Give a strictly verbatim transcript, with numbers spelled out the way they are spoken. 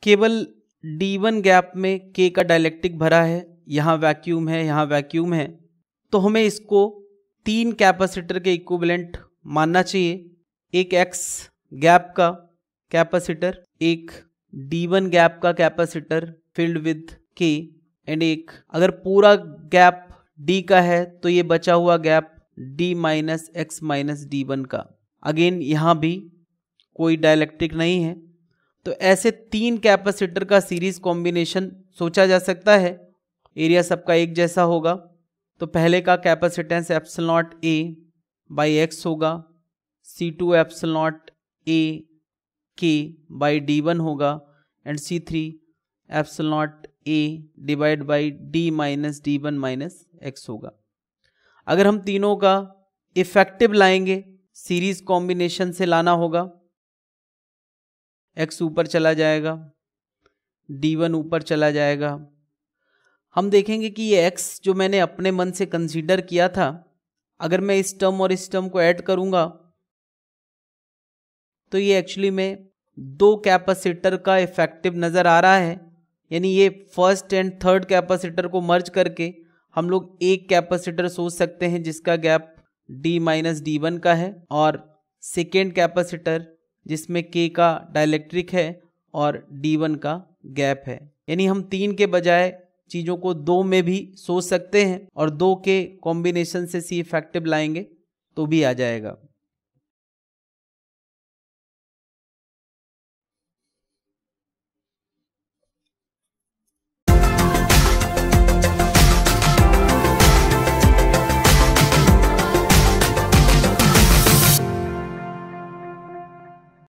केवल D one gap में K का डाइलेक्ट्रिक भरा है, यहाँ वैक्यूम है, यहाँ वैक्यूम है, तो हमें इसको तीन कैपेसिटर के इक्विवेलेंट मानना चाहिए। एक X गैप का कैपेसिटर, एक डी वन गैप का capacitor filled with K, and एक अगर पूरा गैप D का है तो ये बचा हुआ gap D minus X minus D one का। अगेन यहाँ भी कोई डाइलेक्ट्रिक नहीं है, तो ऐसे तीन कैपेसिटर का सीरीज कॉम्बिनेशन सोचा जा सकता है। एरिया सबका एक जैसा होगा, तो पहले का capacitance epsilon naught A by X होगा, C two epsilon naught A के बाई डी वन होगा, and C three epsilon naught A divide by D minus D one minus X होगा। अगर हम तीनों का इफेक्टिव लाएंगे, सीरीज कॉम्बिनेशन से लाना होगा, x ऊपर चला जाएगा, डी वन ऊपर चला जाएगा। हम देखेंगे कि ये x जो मैंने अपने मन से कंसीडर किया था, अगर मैं इस टर्म और इस टर्म को ऐड करूंगा तो ये एक्चुअली में दो कैपेसिटर का इफेक्टिव नज़र आ रहा है। यानी ये फर्स्ट एंड थर्ड कैपेसिटर को मर्ज करके हम लोग एक कैपेसिटर सोच सकते हैं जिसका gap D minus D one का है, और सेकेंड कैपेसिटर जिसमें K का डाइलेक्ट्रिक है और डी वन का गैप है। यानी हम तीन के बजाय चीज़ों को दो में भी सोच सकते हैं, और दो के कॉम्बिनेशन से सी इफेक्टिव लाएंगे तो भी आ जाएगा।